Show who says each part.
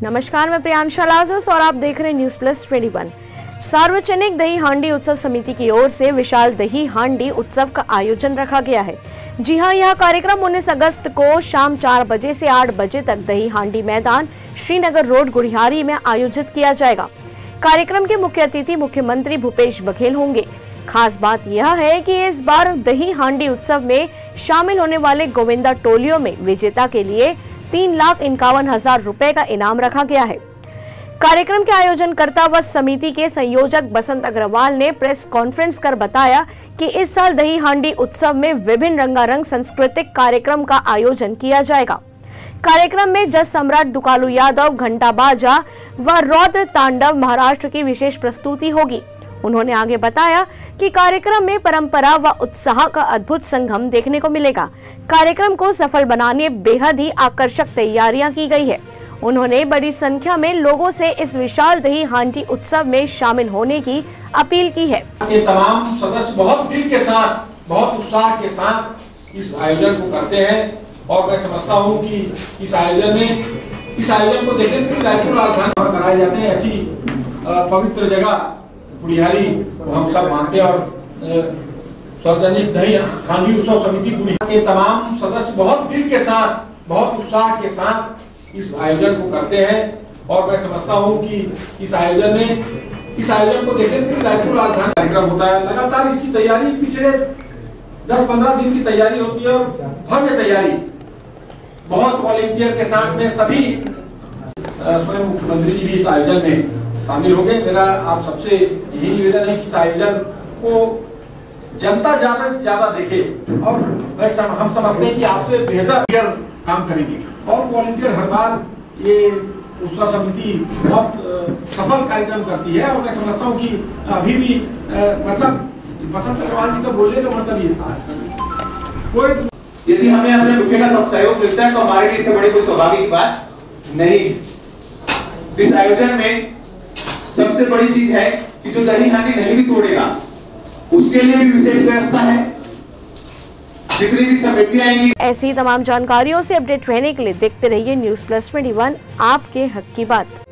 Speaker 1: नमस्कार, मैं प्रियांशा लाजरस और आप देख रहे हैं न्यूज प्लस 21। सार्वजनिक दही हांडी उत्सव समिति की ओर से विशाल दही हांडी उत्सव का आयोजन रखा गया है। जी हां, यह कार्यक्रम 19 अगस्त को शाम 4 बजे से 8 बजे तक दही हांडी मैदान श्रीनगर रोड गुढ़ियारी में आयोजित किया जाएगा। कार्यक्रम के मुख्य अतिथि मुख्यमंत्री भूपेश बघेल होंगे। खास बात यह है कि इस बार दही हांडी उत्सव में शामिल होने वाले गोविंदा टोलियों में विजेता के लिए 3,51,000 रुपए का इनाम रखा गया है। कार्यक्रम के आयोजनकर्ता व समिति के संयोजक बसंत अग्रवाल ने प्रेस कॉन्फ्रेंस कर बताया कि इस साल दही हांडी उत्सव में विभिन्न रंगारंग सांस्कृतिक कार्यक्रम का आयोजन किया जाएगा। कार्यक्रम में जज सम्राट दुकालू यादव, घंटा बाजा व रौद्र तांडव महाराष्ट्र की विशेष प्रस्तुति होगी। उन्होंने आगे बताया कि कार्यक्रम में परंपरा व उत्साह का अद्भुत संगम देखने को मिलेगा। कार्यक्रम को सफल बनाने बेहद ही आकर्षक तैयारियां की गई है। उन्होंने बड़ी संख्या में लोगों से इस विशाल दही हांडी उत्सव में शामिल होने की अपील की है।
Speaker 2: ये तमाम सदस्य बहुत दिल के साथ, बहुत उत्साह के साथ इस आयोजन को करते हैं और मैं समझता हूं कि इस आयोजन को देखने पूरी रायपुर राजधानी में कराए जाते हैं। ऐसी पवित्र जगह गुढ़ियारी को हम सब मानते हैं और सार्वजनिक दही हांडी उत्सव समिति गुढ़ियारी के तमाम सदस्य बहुत दिल के साथ, बहुत उत्साह के साथ इस आयोजन को करते हैं और मैं समझता हूं कि इस आयोजन को देखने पूरी रायपुर राजधानी कार्यक्रम होता है। लगातार इसकी तैयारी पिछले 10-15 दिन की तैयारी होती है और भव्य तैयारी, बहुत वॉलंटियर के साथ में सभी स्वयं मुख्यमंत्री जी भी इस आयोजन में शामिल हो गए। मेरा आप सबसे यही निवेदन है कि इस आयोजन को जनता ज्यादा से ज्यादा देखे और हम समझते हैं कि आपसे बेहतर काम करेंगे और वॉलंटियर हर बार ये उत्सव समिति बहुत सफल कार्यक्रम करती है और मैं समझता हूँ कि अभी भी मतलब बसंत अग्रवाल जी का बोलने का मतलब ये था कोई
Speaker 3: यदि हमें अपने मुख्य का सब सहयोग मिलता है तो हमारे लिए इससे बड़ी कोई सौभाग्य की बात नहीं। इस आयोजन में सबसे बड़ी चीज है कि जो दही हांडी नहीं भी तोड़ेगा उसके लिए भी विशेष व्यवस्था है। जितनी भी समितियां आएंगी।
Speaker 1: ऐसी तमाम जानकारियों से अपडेट रहने के लिए देखते रहिए न्यूज प्लस 21, आपके हक की बात।